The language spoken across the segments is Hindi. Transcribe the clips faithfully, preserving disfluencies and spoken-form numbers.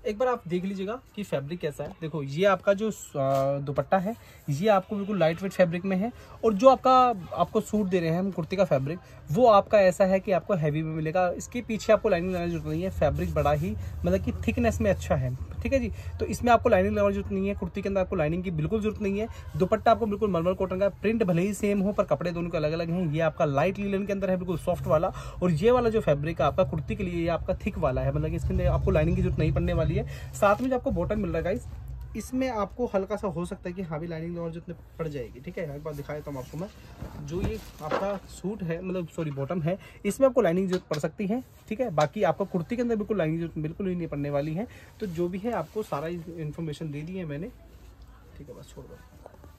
एक बार आप देख लीजिएगा कि फैब्रिक कैसा है। देखो ये आपका जो दुपट्टा है ये आपको बिल्कुल लाइट वेट फैब्रिक में है, और जो आपका आपको सूट दे रहे हैं हम कुर्ती का फैब्रिक, वो आपका ऐसा है कि आपको हैवी में मिलेगा। इसके पीछे आपको लाइनिंग लगाने की जरूरत नहीं है, फैब्रिक बड़ा ही मतलब कि थिकनेस में अच्छा है, ठीक है जी। तो इसमें आपको लाइनिंग लगाने की जरूरत नहीं है, कुर्ती के अंदर आपको लाइनिंग की बिल्कुल जरूरत नहीं है। दुपट्टा आपको बिल्कुल मलमल कॉटन का, प्रिंट भले ही सेम हो पर कपड़े दोनों के अलग अलग हैं। ये आपका लाइट लीलन के अंदर है, बिल्कुल सॉफ्ट वाला, और ये वाला जो फैब्रिक है आपका कुर्ती के लिए ये आपका थिक वाला है, मतलब कि इसके अंदर आपको लाइनिंग की जरूरत नहीं पड़ने वाली है। साथ में जो आपको बॉटम मिल रहा है गाइस, इसमें आपको हल्का सा हो सकता है कि हाँ भी लाइनिंग और जितने पड़ जाएगी, ठीक है। एक बार दिखाया तो आपको मैं, जो ये आपका सूट है मतलब सॉरी बॉटम है, इसमें आपको लाइनिंग जरूरत पड़ सकती है, ठीक है। बाकी आपको कुर्ती के अंदर बिल्कुल लाइनिंग जरूरत बिल्कुल ही नहीं पड़ने वाली है। तो जो भी है आपको सारा इन्फॉर्मेशन दे दी है मैंने, ठीक है, बस छोड़ दो।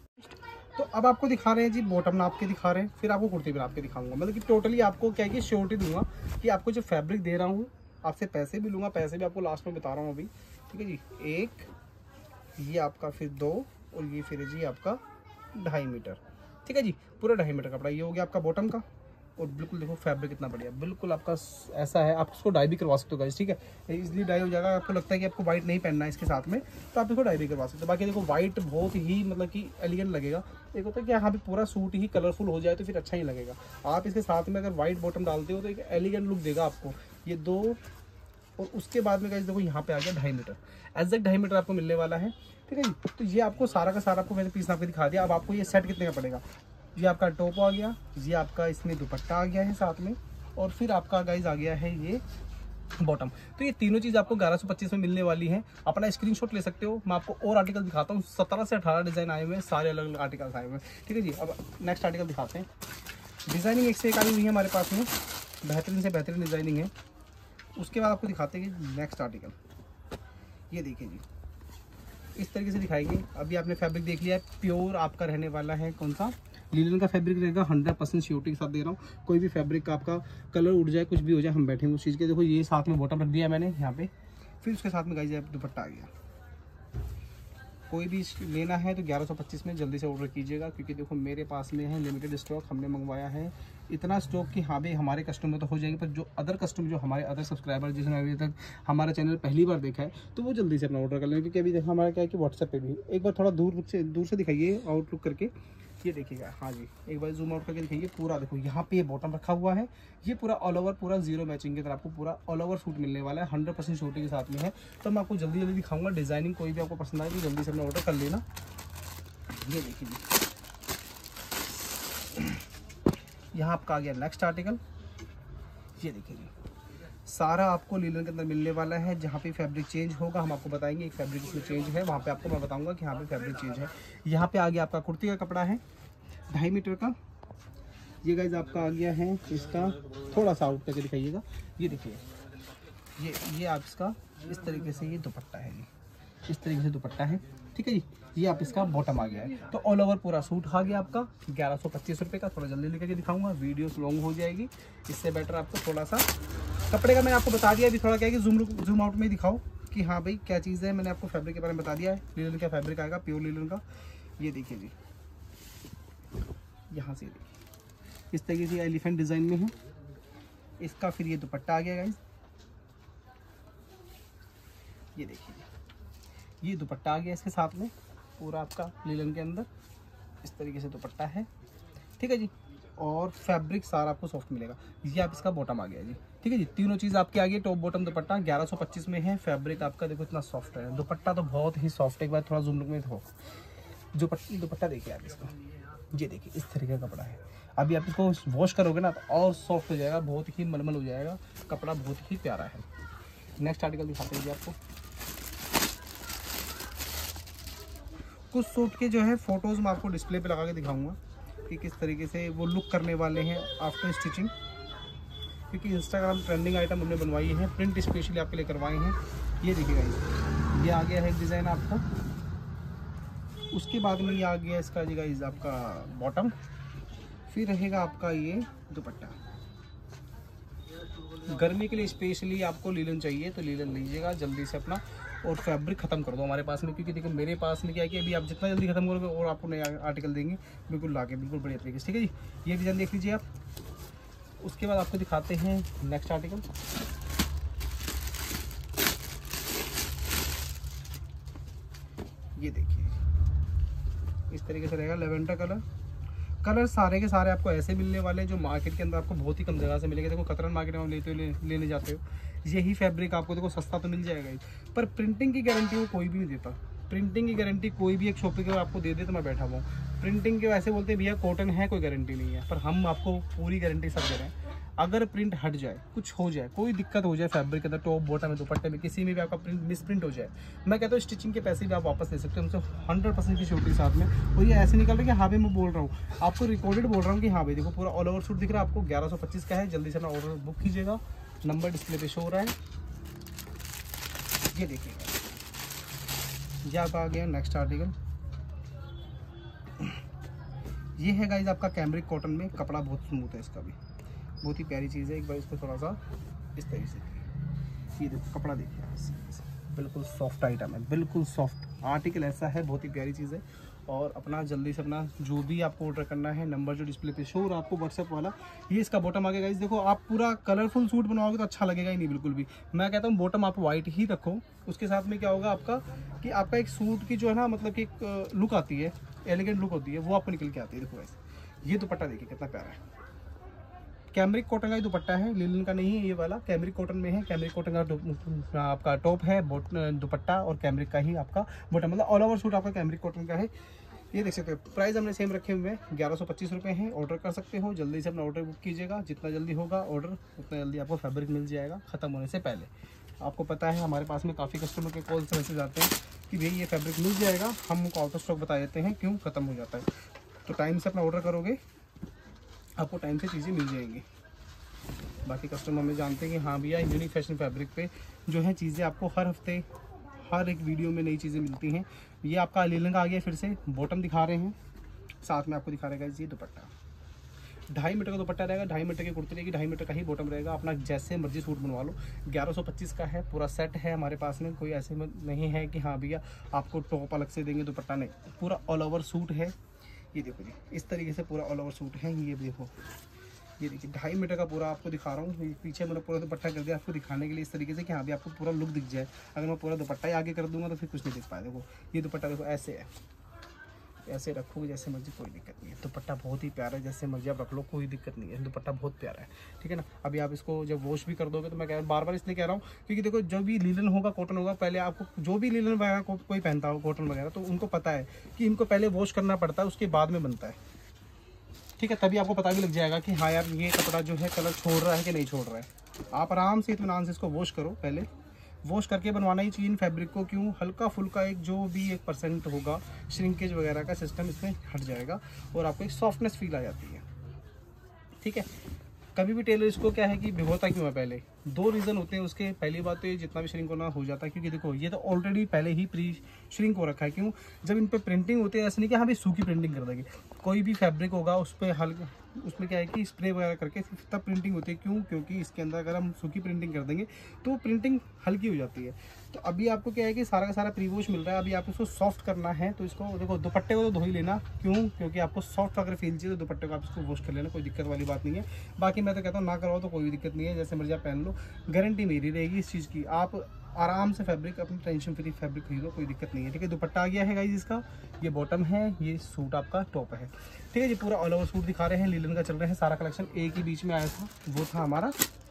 तो अब आपको दिखा रहे हैं जी बॉटम नाप के दिखा रहे हैं, फिर आपको कुर्ती भी नाप के दिखाऊंगा। मतलब कि टोटली आपको क्या है श्योरिटी दूंगा कि आपको जो फैब्रिक दे रहा हूँ, आपसे पैसे भी लूँगा, पैसे भी आपको लास्ट में बता रहा हूँ अभी, ठीक है जी। एक ये आपका, फिर दो, और ये फिर जी आपका ढाई मीटर, ठीक है जी, पूरा ढाई मीटर कपड़ा। ये हो गया आपका बॉटम का, और बिल्कुल देखो फैब्रिक कितना बढ़िया, बिल्कुल आपका ऐसा है। आप इसको डाई भी करवा सकते हो गाइस, ठीक है, इजीली डाई हो जाएगा। आपको लगता है कि आपको व्हाइट नहीं पहनना है इसके साथ में, तो आप इसको डाई भी करवा सकते हो। बाकी देखो व्हाइट बहुत ही मतलब कि एलिगेंट लगेगा। एक होता है कि यहाँ पे पूरा सूट ही कलरफुल हो जाए तो फिर अच्छा ही लगेगा। आप इसके साथ में अगर व्हाइट बॉटम डालते हो तो एक एलिगेंट लुक देगा आपको। ये दो, और उसके बाद में गाइस देखो यहाँ पे आ गया ढाई मीटर, एग्जैक्ट ढाई मीटर आपको मिलने वाला है, ठीक है जी। तो ये आपको सारा का सारा आपको मैंने पीस नाप के दिखा दिया। अब आपको ये सेट कितने का पड़ेगा। ये आपका टॉप आ गया, ये आपका इसमें दुपट्टा आ गया है साथ में, और फिर आपका गाइस आ गया है ये बॉटम। तो ये तीनों चीज़ आपको ग्यारह सौ पच्चीस में मिलने वाली है। अपना स्क्रीनशॉट ले सकते हो। मैं आपको और आर्टिकल दिखाता हूँ। सत्रह से अठारह डिज़ाइन आए हुए हैं, सारे अलग अलग आर्टिकल आए हुए हैं, ठीक है जी। अब नेक्स्ट आर्टिकल दिखाते हैं। डिज़ाइनिंग एक से एक आई हुई है हमारे पास में, बेहतरीन से बेहतरीन डिज़ाइनिंग है। उसके बाद आपको दिखाते हैं नेक्स्ट आर्टिकल। ये देखिए जी, इस तरीके से दिखाएंगे। अभी आपने फैब्रिक देख लिया है, प्योर आपका रहने वाला है, कौन सा लिनन का फैब्रिक रहेगा। हंड्रेड परसेंट श्योरिटी के साथ दे रहा हूँ। कोई भी फैब्रिक का आपका कलर उड़ जाए, कुछ भी हो जाए, हम बैठे हैं उस चीज़ के। देखो ये साथ में बॉटम रख दिया है मैंने यहाँ पे, फिर उसके साथ में गाइस दुपट्टा आ गया। कोई भी लेना है तो ग्यारह सौ पच्चीस में जल्दी से ऑर्डर कीजिएगा, क्योंकि देखो मेरे पास में है लिमिटेड स्टॉक, हमने मंगवाया है इतना स्टॉक कि हाँ भाई हमारे कस्टमर तो हो जाएंगे, पर जो अदर कस्टमर, जो हमारे अदर सब्सक्राइबर जिसने अभी तक हमारा चैनल पहली बार देखा है, तो वो जल्दी से अपना ऑर्डर कर लेंगे। क्योंकि अभी देखो हमारा क्या है कि व्हाट्सएप पे भी एक बार थोड़ा दूर से दूर से दिखाइए, आउटलुक करके। ये देखिएगा, हाँ जी, एक बार जूम आउट करके दिखाइए। पूरा देखो यहाँ पे ये बॉटम रखा हुआ है, ये पूरा ऑल ओवर पूरा जीरो मैचिंग की तरह आपको पूरा ऑल ओवर सूट मिलने वाला है, हंड्रेड परसेंट शूटिंग के साथ में है। तो मैं आपको जल्दी जल्दी दिखाऊंगा। डिजाइनिंग कोई भी आपको पसंद आए तो जल्दी से अपना ऑर्डर कर लेना। ये देखिए यहाँ आपका आ गया नेक्स्ट आर्टिकल। ये देखिए जी, सारा आपको लीलन के अंदर मिलने वाला है। जहाँ पे फैब्रिक चेंज होगा हम आपको बताएंगे, एक फैब्रिक इसमें चेंज है, वहाँ पे आपको मैं बताऊंगा कि यहाँ पे फैब्रिक चेंज है। यहाँ पे आ गया आपका कुर्ती का कपड़ा है ढाई मीटर का। ये गाइज आपका आ गया है इसका, थोड़ा सा आउट करके दिखाइएगा। ये देखिए, ये ये आप इसका इस तरीके से ये दुपट्टा है, ये इस तरीके से दुपट्टा है, ठीक है जी। ये आप इसका बॉटम आ गया है। तो ऑल ओवर पूरा सूट आ गया आपका ग्यारह सौ पच्चीस रुपये का। थोड़ा जल्दी लेकर के दिखाऊंगा, वीडियोस लॉन्ग हो जाएगी, इससे बेटर आपको थोड़ा सा कपड़े का मैंने आपको बता दिया। अभी थोड़ा क्या है कि जूम जूम आउट में दिखाओ कि हाँ भाई क्या चीज़ है। मैंने आपको फैब्रिक के बारे में बता दिया है, लीलन का फैब्रिक आएगा, प्योर लीलन का। ये देखिए जी, यहाँ से देखिए इस तरीके से एलिफेंट डिज़ाइन में है इसका। फिर ये दुपट्टा आ गया गाइस, ये देखिए ये दुपट्टा आ गया इसके साथ में पूरा आपका लीलन के अंदर, इस तरीके से दुपट्टा है, ठीक है जी। और फैब्रिक सारा आपको सॉफ्ट मिलेगा। ये आप इसका बॉटम आ गया जी, ठीक है जी। तीनों चीज़ आपके आ गई, टॉप बॉटम दुपट्टा ग्यारह सौ पच्चीस में है। फैब्रिक आपका देखो इतना सॉफ्ट है, दुपट्टा तो बहुत ही सॉफ्ट है। एक बार थोड़ा जूम लुक में हो, जो दुपट्टा देखिए आप इसका, ये देखिए इस तरीके का कपड़ा है। अभी आप इसको वॉश करोगे ना तो और सॉफ्ट हो जाएगा, बहुत ही मलमल हो जाएगा, कपड़ा बहुत ही प्यारा है। नेक्स्ट आर्टिकल दिखाते हैं आपको। कुछ सूट के जो है फोटोज़ मैं आपको डिस्प्ले पे लगा के दिखाऊंगा कि किस तरीके से वो लुक करने वाले हैं आफ्टर स्टिचिंग, क्योंकि इंस्टाग्राम ट्रेंडिंग आइटम हमने बनवाई है, प्रिंट स्पेशली आपके लिए करवाए हैं। ये देखिएगा, ये आ गया है एक डिज़ाइन आपका। उसके बाद में ये आ गया इसका जी गाइस आपका बॉटम। फिर रहेगा आपका ये दुपट्टा। गर्मी के लिए स्पेशली आपको लीलन चाहिए तो लीलन लीजिएगा जल्दी से अपना, और फैब्रिक खत्म कर दो हमारे पास में, क्योंकि देखो मेरे पास में क्या है कि अभी आप जितना जल्दी खत्म करोगे और आपको नए आर्टिकल देंगे बिल्कुल लाके बिल्कुल बढ़िया तरीके से, ठीक है जी। ये डिज़ाइन देख लीजिए आप। उसके बाद आपको दिखाते हैं नेक्स्ट आर्टिकल। ये देखिए इस तरीके से रहेगा लेवेंडर कलर। कलर सारे के सारे आपको ऐसे मिलने वाले हैं जो मार्केट के अंदर आपको बहुत ही कम जगह से मिलेंगे। देखो कतरन मार्केट में लेते हो ले, लेने जाते हो, यही फैब्रिक आपको देखो सस्ता तो मिल जाएगा ही, पर प्रिंटिंग की गारंटी वो कोई भी नहीं देता। प्रिंटिंग की गारंटी कोई भी एक शॉपकीपर आपको दे दे तो मैं बैठा हुआ हूँ। प्रिंटिंग के वैसे बोलते हैं भैया कॉटन है कोई गारंटी नहीं है, पर हम आपको पूरी गारंटी सब दे रहे हैं। अगर प्रिंट हट जाए, कुछ हो जाए, कोई दिक्कत हो जाए फैब्रिक के अंदर, टॉप बॉटम में दुपट्टे में किसी में भी आपका प्रिंट मिस प्रिंट हो जाए, मैं कहता हूँ स्टिचिंग के पैसे भी आप वापस ले सकते हो हमसे हंड्रेड परसेंट की श्योरिटी साथ में। और ये ऐसे निकल रहा है कि हाँ भाई मैं बोल रहा हूँ आपको, रिकॉर्डेड बोल रहा हूँ कि हाँ भाई देखो पूरा ऑल ओवर सूट दिख रहा है आपको। ग्यारह सौ पच्चीस का है, जल्दी से अपना ऑर्डर बुक कीजिएगा, नंबर डिस्प्ले पे शो हो रहा है। ये देखिएगा ये आपका आ गया नेक्स्ट आर्टिकल। ये है गाइज आपका कैमरिक कॉटन में, कपड़ा बहुत स्मूथ है इसका भी, बहुत ही प्यारी चीज़ है। एक बार इसको थोड़ा सा इस तरीके से ये देखो कपड़ा देखिए, बिल्कुल सॉफ्ट आइटम है, बिल्कुल सॉफ्ट आर्टिकल ऐसा है, बहुत ही प्यारी चीज़ है। और अपना जल्दी से अपना जो भी आपको ऑर्डर करना है, नंबर जो डिस्प्ले पे शो हो रहा है आपको व्हाट्सएप वाला, ये इसका बॉटम आ गया गाइस। देखो आप पूरा कलरफुल सूट बनवाओगे तो अच्छा लगेगा ही नहीं बिल्कुल भी। मैं कहता हूँ बॉटम आप वाइट ही रखो, उसके साथ में क्या होगा आपका कि आपका एक सूट की जो है ना मतलब कि एक लुक आती है, एलिगेंट लुक होती है, वो आपको निकल के आती है। देखो गाइस ये दुपट्टा देखिए कितना प्यारा है, कैमरिक कॉटन का ही दुपट्टा है, लिनन का नहीं है ये वाला, कैमरिक कॉटन में है। कैमरिक कॉटन का आपका टॉप है, दुपट्टा और कैमरिक का ही आपका बॉटम, मतलब ऑल ओवर सूट आपका कैमरिक कॉटन का है। ये देख सकते हो प्राइस हमने सेम रखे हुए हैं, ग्यारह सौ पच्चीस रुपये हैं। ऑर्डर कर सकते हो, जल्दी से अपना ऑर्डर बुक कीजिएगा, जितना जल्दी होगा ऑर्डर उतना जल्दी आपको फैब्रिक मिल जाएगा ख़त्म होने से पहले। आपको पता है हमारे पास में काफ़ी कस्टमर के कॉल से मैसेज आते हैं कि भाई ये फैब्रिक मिल जाएगा, हम उनको आउट ऑफ स्टॉक बता देते हैं क्यों ख़त्म हो जाता है। तो टाइम से अपना ऑर्डर करोगे आपको टाइम से चीज़ें मिल जाएंगी। बाकी कस्टमर हमें जानते हैं कि हाँ भैया यूनिक फैशन फैब्रिक पे जो है चीज़ें आपको हर हफ्ते हर एक वीडियो में नई चीज़ें मिलती हैं। ये आपका लीलन का आ गया, फिर से बॉटम दिखा रहे हैं, साथ में आपको दिखा रहेगा ये दुपट्टा। ढाई मीटर का दुपट्टा रहेगा, ढाई मीटर की कुर्ती रहेगी, ढाई मीटर का ही बॉटम रहेगा। अपना जैसे मर्जी सूट बनवा लो। ग्यारह सौ पच्चीस का है, पूरा सेट है हमारे पास में, कोई ऐसे नहीं है कि हाँ भैया आपको टॉप अलग से देंगे दुपट्टा, नहीं, पूरा ऑल ओवर सूट है। ये देखो जी इस तरीके से पूरा ऑल ओवर सूट है। ये देखो ये देखिए ढाई मीटर का पूरा आपको दिखा रहा हूँ, पीछे मैंने पूरा दुपट्टा कर दिया आपको दिखाने के लिए इस तरीके से कि हाँ भी आपको पूरा लुक दिख जाए। अगर मैं पूरा दुपट्टा ही आगे कर दूंगा तो फिर कुछ नहीं दिख पाया। देखो ये दुपट्टा देखो ऐसे है, ऐसे रखोगे जैसे मर्जी, कोई दिक्कत नहीं है। दुपट्टा बहुत ही प्यारा है, जैसे मर्जी आप रख लो कोई दिक्कत नहीं है, दुपट्टा बहुत प्यारा है, ठीक है ना। अभी आप इसको जब वॉश भी कर दोगे तो मैं कह बार बार इसलिए कह रहा हूँ क्योंकि देखो जो भी लीलन होगा कॉटन होगा, पहले आपको जो भी लीलन वगैरह को, कोई पहनता हो कॉटन वगैरह, तो उनको पता है कि इनको पहले वॉश करना पड़ता है, उसके बाद में बनता है, ठीक है। तभी आपको पता भी लग जाएगा कि हाँ यार ये कपड़ा जो है कलर छोड़ रहा है कि नहीं छोड़ रहा है। आप आराम से इत्मीनान से इसको वॉश करो, पहले वॉश करके बनवाना ही चाहिए इन फैब्रिक को। क्यों, हल्का फुल्का एक जो भी एक परसेंट होगा श्रिंकेज वगैरह का सिस्टम इसमें हट जाएगा और आपको एक सॉफ्टनेस फील आ जाती है, ठीक है। कभी भी टेलर इसको क्या है कि भिगोता क्यों है, पहले दो रीज़न होते हैं उसके। पहली बात तो ये जितना भी श्रिंक होना हो जाता है, क्योंकि देखो ये तो ऑलरेडी पहले ही प्री श्रिंक हो रखा है। क्यों, जब इन पे प्रिंटिंग होती है ऐसे नहीं कि हाँ भाई सूखी प्रिंटिंग कर देंगे, कोई भी फैब्रिक होगा उस पर हल्का, उसमें क्या है कि स्प्रे वगैरह करके तब प्रिंटिंग होती है। क्यों, क्योंकि इसके अंदर अगर हम सूखी प्रिंटिंग कर देंगे तो प्रिंटिंग हल्की हो जाती है। तो अभी आपको क्या है कि सारा का सारा प्री वॉश मिल रहा है। अभी आपको इसको सॉफ्ट करना है तो इसको देखो दुपट्टे को तो धो ही लेना। क्यों, क्योंकि आपको सॉफ्ट अगर फील चाहिए तो दुपट्टे को आप इसको वॉश कर लेना, कोई दिक्कत वाली बात नहीं है। बाकी मैं तो कहता हूँ ना करवाओ तो कोई भी दिक्कत नहीं है, जैसे मर्जी आप पहन लो, गारंटी मेरी रहेगी इस चीज़ की। आप आराम से फैब्रिक अपनी टेंशन फ्री फैब्रिक खरीदो, कोई दिक्कत नहीं है, ठीक है। दुपट्टा आ गया है गाइस इसका, ये बॉटम है, ये सूट आपका टॉप है, ठीक है जी। पूरा ऑल ओवर सूट दिखा रहे हैं, लीलन का चल रहा है सारा कलेक्शन। एक ही बीच में आया था, वो था हमारा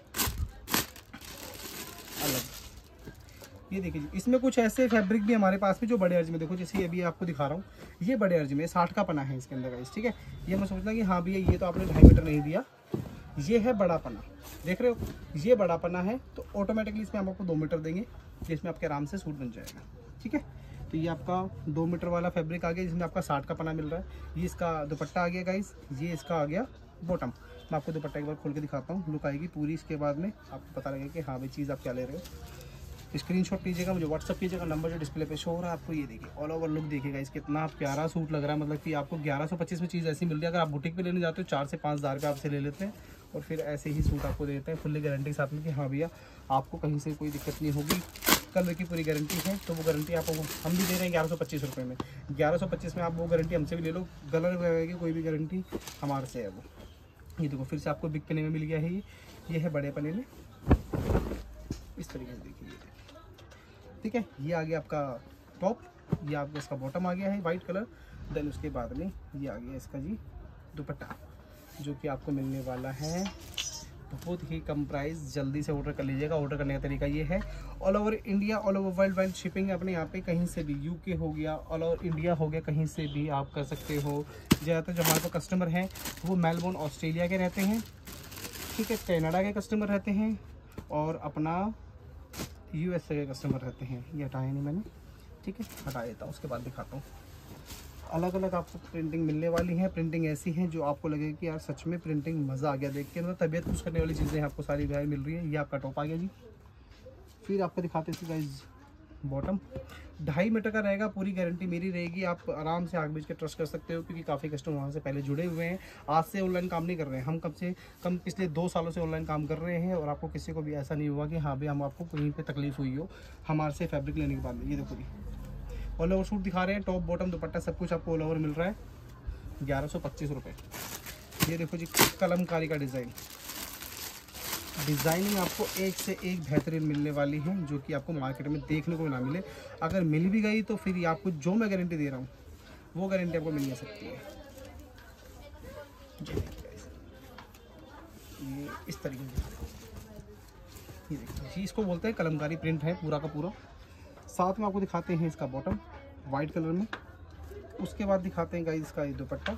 अलग। ये देखिए जी, इसमें कुछ ऐसे फैब्रिक भी हमारे पास में जो बड़े अर्ज में, देखो जैसे अभी आपको दिखा रहा हूँ, ये बड़े अर्ज में साठ का पना है इसके अंदर गाइस, ठीक है। ये मैं सोचता कि हाँ भैया ये तो आपने ढाई मीटर नहीं दिया, ये है बड़ा पना, देख रहे हो, ये बड़ा पना है, तो ऑटोमेटिकली इसमें हम आपको दो मीटर देंगे, जिसमें आपके आराम से सूट बन जाएगा, ठीक है। तो ये आपका दो मीटर वाला फैब्रिक आ गया, जिसमें आपका साठ का पना मिल रहा है। ये इसका दुपट्टा आ गया गाइस, ये इसका आ गया बॉटम। मैं आपको दुपट्टा एक बार खोल के दिखाता हूँ, लुक आएगी पूरी, इसके बाद में आपको पता लगेगा कि हाँ भाई चीज़ आप क्या ले रहे हो। स्क्रीनशॉट लीजिएगा, मुझे व्हाट्सअप कीजिएगा, नंबर जो डिस्प्ले पे शो हो रहा है आपको। ये देखिए ऑल ओवर लुक देखिएगा इस, कितना प्यारा सूट लग रहा है, मतलब कि आपको ग्यारह सौ पच्चीस में चीज़ ऐसी मिल रही है। अगर आप बुटीक पे लेने जाते हो चार से पाँच हज़ार रुपये आपसे ले लेते हैं और फिर ऐसे ही सूट आपको देते हैं फुल्ली गारंटी के साथ में कि हाँ भैया आपको कहीं से कोई दिक्कत नहीं होगी, कलर की पूरी गारंटी है। तो वो गारंटी आपको हम भी दे रहे हैं ग्यारह सौ पच्चीस रुपये में। ग्यारह सौ पच्चीस में आप वो गारंटी हमसे भी ले लो, कलर वगैरह की कोई भी गारंटी हमारे से है वो। ये देखो फिर से आपको बिग पने में मिल गया है, ये ये है बड़े पने में, इस तरीके से देखिए, ठीक है। ये आ गया आपका टॉप, ये आपका इसका बॉटम आ गया है वाइट कलर। देन उसके बाद में ये आ गया इसका जी दुपट्टा, जो कि आपको मिलने वाला है बहुत ही कम प्राइस। जल्दी से ऑर्डर कर लीजिएगा। ऑर्डर करने का तरीका ये है, all over India, all over world wide shipping अपने यहाँ पे कहीं से भी, यूके हो गया, ऑल ओवर इंडिया हो गया, कहीं से भी आप कर सकते हो। ज़्यादातर जो हमारे पास कस्टमर हैं वो मेलबोर्न ऑस्ट्रेलिया के रहते हैं, ठीक है, कनाडा के कस्टमर रहते हैं और अपना यूएसए के कस्टमर रहते हैं। ये हटाया नहीं मैंने, ठीक है, हटा देता हूँ। उसके बाद दिखाता हूँ। अलग अलग आपको प्रिंटिंग मिलने वाली है। प्रिंटिंग ऐसी है जो आपको लगेगा कि यार सच में प्रिंटिंग मज़ा आ गया देख के, मतलब तबीयत खुश करने वाली चीज़ें आपको सारी गाय मिल रही है। ये आपका टॉप आ गया जी। फिर आपको दिखाते हैं गाइस बॉटम, ढाई मीटर का रहेगा, पूरी गारंटी मेरी रहेगी। आप आराम से आग बीच के ट्रस्ट कर सकते हो, क्योंकि काफ़ी कस्टमर वहाँ से पहले जुड़े हुए हैं। आज से ऑनलाइन काम नहीं कर रहे हैं हम, कम से कम पिछले दो सालों से ऑनलाइन काम कर रहे हैं। और आपको किसी को भी ऐसा नहीं हुआ कि हाँ भाई हम आपको कहीं पे तकलीफ हुई हो हमारे से फैब्रिक लेने के बाद में। ये देखो जी ऑल ओवर सूट दिखा रहे हैं, टॉप बॉटम दुपट्टा सब कुछ आपको ऑल ओवर मिल रहा है ग्यारह सौ पच्चीस रुपये। ये देखो जी कलमकारी का डिज़ाइन, डिज़ाइनिंग आपको एक से एक बेहतरीन मिलने वाली है, जो कि आपको मार्केट में देखने को ना मिले। अगर मिल भी गई तो फिर ये आपको जो मैं गारंटी दे रहा हूँ वो गारंटी आपको मिल नहीं सकती है। ये इस तरीके से ये देखिए जी, इसको बोलते हैं कलमकारी प्रिंट है पूरा का पूरा। साथ में आपको दिखाते हैं इसका बॉटम वाइट कलर में। उसके बाद दिखाते हैं गाइस इसका ये दुपट्टा।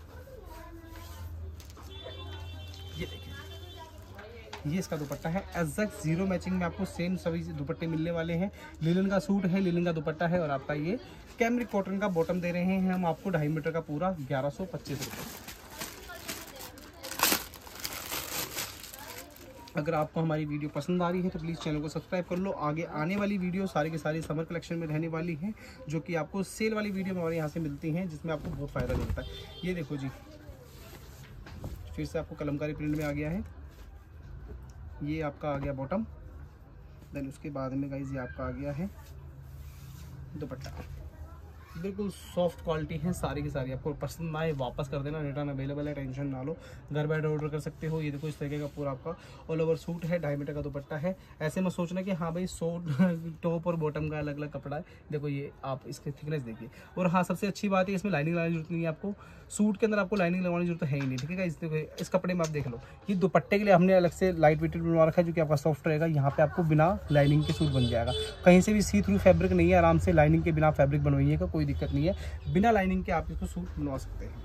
ये देखिए ये इसका दुपट्टा है, एग्जैक्ट जीरो मैचिंग में आपको सेम सभी दुपट्टे मिलने वाले हैं। लिनन का सूट है, लिनन का दुपट्टा है और आपका ये कैमरिक कॉटन का बॉटम दे रहे हैं हम आपको ढाई मीटर का पूरा ग्यारह सौ पच्चीस रुपये। अगर आपको हमारी वीडियो पसंद आ रही है तो प्लीज़ चैनल को सब्सक्राइब कर लो। आगे आने वाली वीडियो सारी की सारी समर कलेक्शन में रहने वाली है, जो कि आपको सेल वाली वीडियो हमारे यहाँ से मिलती हैं, जिसमें आपको बहुत फ़ायदा मिलता है। ये देखो जी फिर से आपको कलमकारी प्रिंट में आ गया है। ये आपका आ गया बॉटम। देन उसके बाद में गाइस ये आपका आ गया है दुपट्टा। बिल्कुल सॉफ्ट क्वालिटी है सारी की सारी। आपको पसंद आए वापस कर देना, रिटर्न अवेलेबल है, टेंशन ना लो, घर बैठे ऑर्डर कर सकते हो। ये देखो इस तरीके का पूरा आपका ऑल ओवर सूट है, ढाई मीटर का दुपट्टा है। ऐसे में सोचना कि हाँ भाई सूट टॉप और बॉटम का अलग अलग कपड़ा है। देखो ये आप इसकी थिकनेस देखिए। और हाँ सबसे अच्छी बात है इसमें लाइनिंग लगाने की जरूरत नहीं है आपको। सूट के अंदर आपको लाइनिंग लगाने की जरूरत है ही नहीं, ठीक है। इस इस कपड़े में आप देख लो, ये दुपट्टे के लिए हमने अलग से लाइट वेटेड बनवा रखा है, जो कि आपका सॉफ्ट रहेगा। यहाँ पे आपको बिना लाइनिंग के सूट बन जाएगा। कहीं से भी सी थ्रू फैब्रिक नहीं है, आराम से लाइनिंग के बिना फैब्रिक बनवाइएगा, कोई दिक्कत नहीं है। बिना लाइनिंग के आप इसको सूट बनवा सकते हैं।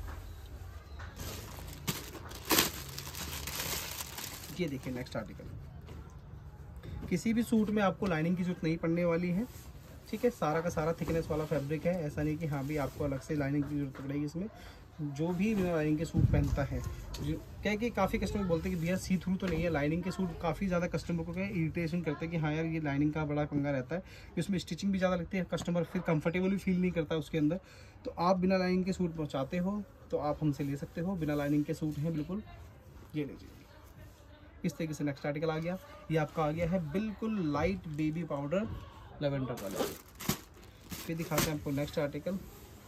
ये देखिए नेक्स्ट आर्टिकल, किसी भी सूट में आपको लाइनिंग की जरूरत नहीं पड़ने वाली है, ठीक है। सारा का सारा थिकनेस वाला फैब्रिक है, ऐसा नहीं कि हाँ भी आपको अलग से लाइनिंग की जरूरत पड़ेगी। इसमें जो भी बिना लाइनिंग के सूट पहनता है, क्या है कि काफ़ी कस्टमर बोलते हैं कि भैया सी थ्रू तो नहीं है, लाइनिंग के सूट काफ़ी ज़्यादा कस्टमर को क्या इरिटेशन करते हैं कि हाँ यार ये लाइनिंग का बड़ा पंगा रहता है, इसमें स्टिचिंग भी ज़्यादा लगती है, कस्टमर फिर कंफर्टेबल भी फील नहीं करता उसके अंदर। तो आप बिना लाइनिंग के सूट पहुँचाते हो तो आप हमसे ले सकते हो, बिना लाइनिंग के सूट हैं बिल्कुल। ये लीजिए इस तरीके से नेक्स्ट आर्टिकल आ गया। ये आपका आ गया है बिल्कुल light baby powder lavender colour. फिर दिखाते हैं आपको नेक्स्ट आर्टिकल।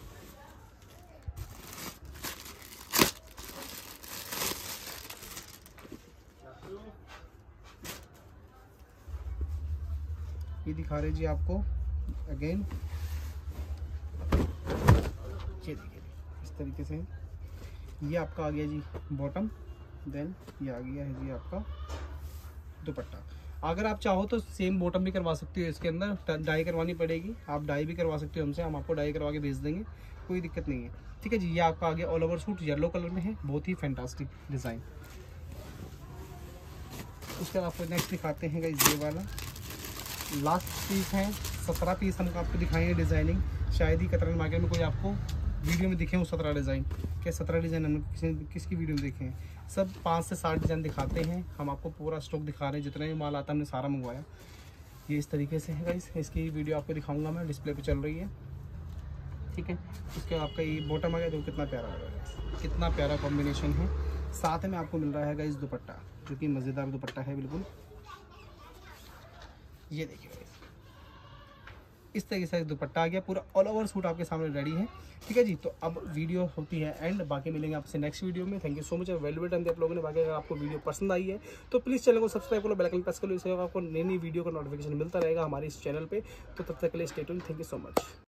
ये दिखा रहे जी आपको अगेन, ये देखिए इस तरीके से। ये आपका आ गया जी बॉटम। देन ये आ गया है जी आपका दुपट्टा। अगर आप चाहो तो सेम बॉटम भी करवा सकते हो, इसके अंदर डाई करवानी पड़ेगी, आप डाई भी करवा सकते हो हमसे, हम आपको डाई करवा के भेज देंगे, कोई दिक्कत नहीं है, ठीक है जी। ये आपका आ गया all over suit, yellow colour में है, बहुत ही फैंटास्टिक डिज़ाइन। उसके बाद आपको नेक्स्ट दिखाते हैं गाइस ये वाला लास्ट पीस है। सत्रह पीस हम आपको दिखाएंगे डिज़ाइनिंग, शायद ही कतरन मार्केट में कोई आपको वीडियो में दिखे वो सत्रह डिज़ाइन। क्या सत्रह डिज़ाइन हमने किसी किसकी वीडियो में देखे हैं? सब पाँच से साठ डिज़ाइन दिखाते हैं हम आपको, पूरा स्टॉक दिखा रहे हैं, जितना भी माल आता है हमने सारा मंगवाया। ये इस तरीके से है गाइस, इसकी वीडियो आपको दिखाऊंगा मैं, डिस्प्ले पे चल रही है, ठीक है। उसके आपका ये बॉटम आ गया, तो कितना प्यारा लग रहा है, कितना प्यारा कॉम्बिनेशन है। साथ में आपको मिल रहा है गाइस दुपट्टा, जो कि मज़ेदार दुपट्टा है बिल्कुल। ये देखिए इस तरीके से दुपट्टा आ गया, पूरा ऑल ओवर सूट आपके सामने रेडी है, ठीक है जी। तो अब वीडियो होती है एंड, बाकी मिलेंगे आपसे नेक्स्ट वीडियो में। Thank you so much velvet time आप लोगों ने। बाकी अगर आपको वीडियो पसंद आई है तो प्लीज़ चैनल को सब्सक्राइब करो, बेल आइकन प्रेस करो, इससे आपको नई नई वीडियो का नोटिफिकेशन मिलता रहेगा हमारे इस चैनल पे। तो तब तक के लिए stay tuned, thank you so much.